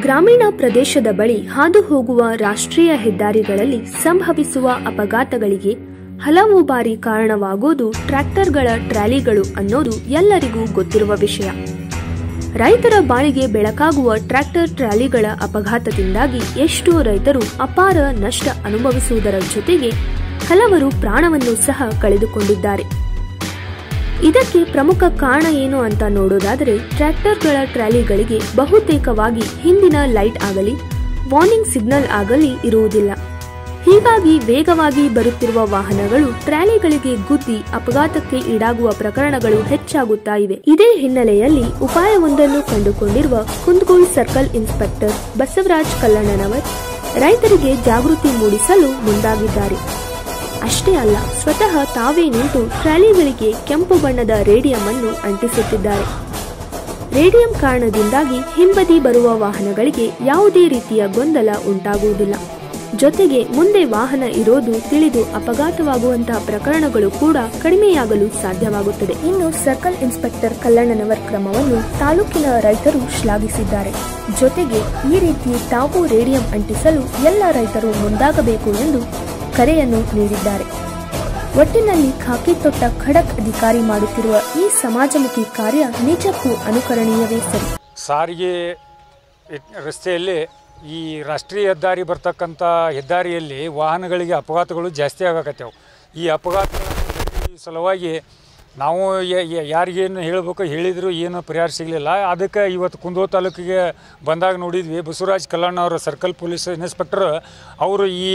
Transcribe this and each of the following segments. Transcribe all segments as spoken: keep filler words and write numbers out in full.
ಗ್ರಾಮೀಣ ಪ್ರದೇಶದ ಬಳಿ ಹಾದು ಹೋಗುವ ರಾಷ್ಟ್ರೀಯ ಹೆದ್ದಾರಿಗಳಲ್ಲಿ ಸಂಭವಿಸುವ ಅಪಘಾತಗಳಿಗೆ ಹಲವು ಬಾರಿ ಕಾರಣವಾಗುವುದು ಟ್ರ್ಯಾಕ್ಟರ್ಗಳ ಟ್ರಾಲಿಗಳು ಅನ್ನೋದು ಎಲ್ಲರಿಗೂ ಗೊತ್ತಿರುವ ವಿಷಯ. ರೈತರ ಬಾಳಿಗೆ ಬೆಳಕಾಗುವ ಟ್ರ್ಯಾಕ್ಟರ್ ಟ್ರಾಲಿಗಳ ಅಪಘಾತದಿಂದಾಗಿ ಎಷ್ಟೋ ರೈತರು ಅಪಾರ ನಷ್ಟ ಅನುಭವಿಸುವುದರ ಜೊತೆಗೆ ಹಲವರು ಪ್ರಾಣವನ್ನು ಸಹ ಕಳೆದುಕೊಂಡಿದ್ದಾರೆ. ಇದಕ್ಕೆ ಪ್ರಮುಖ ಕಾರಣ ಏನು ಅಂತ ನೋಡೋದಾದರೆ, ಟ್ರ್ಯಾಕ್ಟರ್ಗಳ ಟ್ರಾಲಿಗಳಿಗೆ ಬಹುತೇಕವಾಗಿ ಹಿಂದಿನ ಲೈಟ್ ಆಗಲಿ ವಾರ್ನಿಂಗ್ ಸಿಗ್ನಲ್ ಆಗಲಿ ಇರುವುದಿಲ್ಲ. ಹೀಗಾಗಿ ವೇಗವಾಗಿ ಬರುತ್ತಿರುವ ವಾಹನಗಳು ಟ್ರಾಲಿಗಳಿಗೆ ಗುದ್ದಿ ಅಪಘಾತಕ್ಕೆ ಈಡಾಗುವ ಪ್ರಕರಣಗಳು ಹೆಚ್ಚಾಗುತ್ತಾ ಇವೆ. ಇದೇ ಹಿನ್ನೆಲೆಯಲ್ಲಿ ಉಪಾಯವೊಂದನ್ನು ಕಂಡುಕೊಂಡಿರುವ ಕುಂದಗೋಳ ಸರ್ಕಲ್ ಇನ್ಸ್ಪೆಕ್ಟರ್ ಬಸವರಾಜ್ ಕಲ್ಲಣ್ಣನವರ್ ರೈತರಿಗೆ ಜಾಗೃತಿ ಮೂಡಿಸಲು ಮುಂದಾಗಿದ್ದಾರೆ. ಅಷ್ಟೇ ಅಲ್ಲ, ಸ್ವತಃ ತಾವೇ ನಿಂತು ಟ್ರಾಲಿಗಳಿಗೆ ಕೆಂಪು ಬಣ್ಣದ ರೇಡಿಯಂ ಅನ್ನು ಅಂಟಿಸುತ್ತಿದ್ದಾರೆ. ರೇಡಿಯಂ ಕಾರಣದಿಂದಾಗಿ ಹಿಂಬದಿ ಬರುವ ವಾಹನಗಳಿಗೆ ಯಾವುದೇ ರೀತಿಯ ಗೊಂದಲ ಉಂಟಾಗುವುದಿಲ್ಲ. ಜೊತೆಗೆ ಮುಂದೆ ವಾಹನ ಇರೋದು ತಿಳಿದು ಅಪಘಾತವಾಗುವಂತಹ ಪ್ರಕರಣಗಳು ಕೂಡ ಕಡಿಮೆಯಾಗಲು ಸಾಧ್ಯವಾಗುತ್ತದೆ. ಇನ್ನು ಸರ್ಕಲ್ ಇನ್ಸ್ಪೆಕ್ಟರ್ ಕಲ್ಲಣ್ಣನವರ್ ಕ್ರಮವನ್ನು ತಾಲೂಕಿನ ರೈತರು ಶ್ಲಾಘಿಸಿದ್ದಾರೆ. ಜೊತೆಗೆ ಈ ರೀತಿ ತಾವು ರೇಡಿಯಂ ಅಂಟಿಸಲು ಎಲ್ಲ ರೈತರು ಮುಂದಾಗಬೇಕು ಎಂದು ಕರೆಯನ್ನು ನೀಡಿದ್ದಾರೆ. ಒಟ್ಟಿನಲ್ಲಿ ಖಾಕಿ ತೊಟ್ಟ ಖಡಕ್ ಅಧಿಕಾರಿ ಮಾಡುತ್ತಿರುವ ಈ ಸಮಾಜಮುಖಿ ಕಾರ್ಯ ನಿಜಕ್ಕೂ ಅನುಕರಣೀಯವೇ ಸರಿ. ಸಾರಿಗೆ ರಸ್ತೆಯಲ್ಲಿ ಈ ರಾಷ್ಟ್ರೀಯ ಹೆದ್ದಾರಿ ಬರ್ತಕ್ಕಂಥ ಹೆದ್ದಾರಿಯಲ್ಲಿ ವಾಹನಗಳಿಗೆ ಅಪಘಾತಗಳು ಜಾಸ್ತಿ ಆಗಕತ್ತೇವೆ. ಈ ಅಪಘಾತ ಸಲುವಾಗಿ ನಾವು ಯಾರಿಗೇನು ಹೇಳಬೇಕು ಹೇಳಿದ್ರು ಏನು ಪರಿಹಾರ ಸಿಗಲಿಲ್ಲ. ಅದಕ್ಕೆ ಇವತ್ತು ಕುಂದಗೋಳ ತಾಲೂಕಿಗೆ ಬಂದಾಗ ನೋಡಿದ್ವಿ, Basavaraj Kallannavar circle police inspector ಅವರು ಈ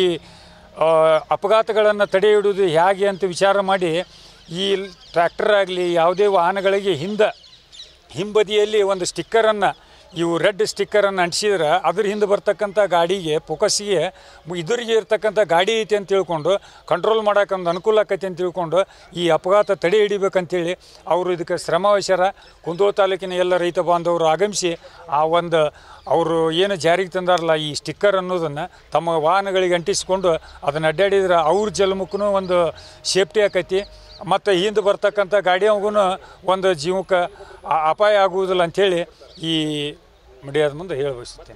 ಅಪಘಾತಗಳನ್ನು ತಡೆ ಹಿಡಿದು ಹೇಗೆ ಅಂತ ವಿಚಾರ ಮಾಡಿ ಈ ಟ್ರ್ಯಾಕ್ಟರ್ ಆಗಲಿ ಯಾವುದೇ ವಾಹನಗಳಿಗೆ ಹಿಂದೆ ಹಿಂಬದಿಯಲ್ಲಿ ಒಂದು ಸ್ಟಿಕ್ಕರನ್ನು ಇವು ರೆಡ್ ಸ್ಟಿಕ್ಕರನ್ನು ಅಂಟಿಸಿದ್ರೆ ಅದ್ರ ಹಿಂದೆ ಬರ್ತಕ್ಕಂಥ ಗಾಡಿಗೆ ಫೋಕಸ್ಸಿಗೆ ಇದುರಿಗೆ ಇರ್ತಕ್ಕಂಥ ಗಾಡಿ ಐತಿ ಅಂತ ತಿಳ್ಕೊಂಡು ಕಂಟ್ರೋಲ್ ಮಾಡೋಕೆ ಒಂದು ಅನುಕೂಲ ಆಕೈತಿ ಅಂತ ತಿಳ್ಕೊಂಡು ಈ ಅಪಘಾತ ತಡೆ ಹಿಡಿಬೇಕಂತೇಳಿ ಅವರು ಇದಕ್ಕೆ ಶ್ರಮವಹಿಸ್ಯಾರ. ಕುಂದಗೋಳ ತಾಲೂಕಿನ ಎಲ್ಲ ರೈತ ಬಾಂಧವರು ಆಗಮಿಸಿ ಆ ಒಂದು ಅವರು ಏನು ಜಾರಿಗೆ ತಂದಾರಲ್ಲ ಈ ಸ್ಟಿಕ್ಕರ್ ಅನ್ನೋದನ್ನು ತಮ್ಮ ವಾಹನಗಳಿಗೆ ಅಂಟಿಸ್ಕೊಂಡು ಅದನ್ನು ಅಡ್ಡಾಡಿದ್ರೆ ಅವ್ರ ಜಲಮುಖನೂ ಒಂದು ಸೇಫ್ಟಿ ಆಕೈತಿ ಮತ್ತು ಹಿಂದೆ ಬರ್ತಕ್ಕಂಥ ಗಾಡಿಯಾಗೂ ಒಂದು ಜೀವಕ್ಕೆ ಅಪಾಯ ಆಗುವುದಿಲ್ಲ ಅಂಥೇಳಿ ಈ ಮೀಡಿಯಾದ ಮುಂದೆ ಹೇಳಿ ಬಯಸುತ್ತೇನೆ.